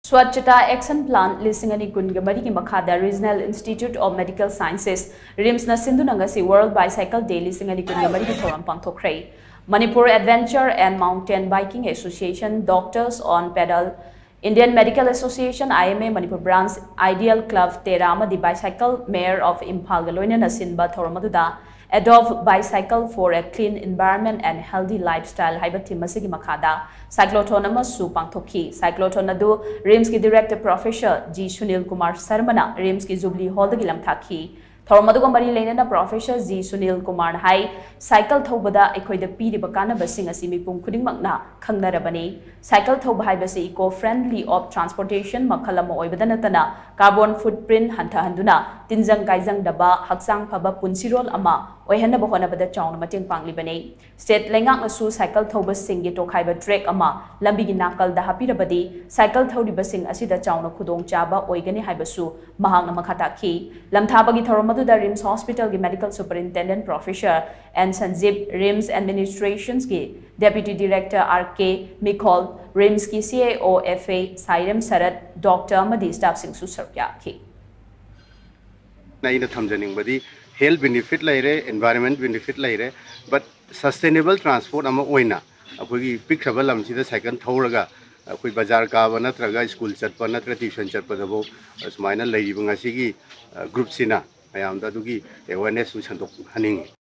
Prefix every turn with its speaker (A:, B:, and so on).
A: Swachhata Action Plan Lisingani Kungamari Makada Regional Institute of Medical Sciences RIMS na Sindhuna ngasi World Bicycle Day Lisingani Kungamari Thouram Pangthokhre Manipur Adventure and Mountain Biking Association Doctors on Pedal Indian Medical Association IMA Manipur Branch Ideal Club Terama the Bicycle Mayor of Imphal Galoina Nasinba Thoramaduda Adopt Bicycle for a Clean Environment and Healthy Lifestyle Haibati Masigi Makada Cyclotron Amasu Pangthokhi Cyclotron Adu RIMS ki Director Professor G Sunil Kumar Sarmana RIMS ki Jubilee Hall the Lamthaki Thoramaduga Mari Lena Professor G Sunil Kumar Hai Cycle Thobada Equida P. Bakana Basing Asimi Pum Kuding Magna Kangarabani Cycle Thobhibasi eco-friendly of transportation Makalamo Oibadanatana Carbon footprint Hanta Handuna Tinjang Kaizang Daba Haksang Paba Punsirol Ama Oihana Bohona Bada Chong Mating Panglibane State Lengang Asu Cycle Thobas Singi Tokaiba Trek Ama Lambigi Nakal Dahapirabadi Cycle Thobasing Asida Chong Kudong Chaba Oigani Hibasu Mahang Makataki Lamthabagi Thoramadu the RIMS Hospital Medical Superintendent Professor and Sanjib RIMS Administration's Deputy Director R.K. Mikol RIMS ki CAO FA Sairem Sarat Dr. Madi Staff Singh Susarkya ki.
B: Naina thamjaning badi health benefit laire, environment benefit laire, but sustainable transport ama oina. Apogi pick travel lamsida second thoraga. Koi bazar ka bana traga school chatpa natra tuition chatpa dabo smaina lai bangasi ki group sina. Ayam da dugi awareness su chandok haning.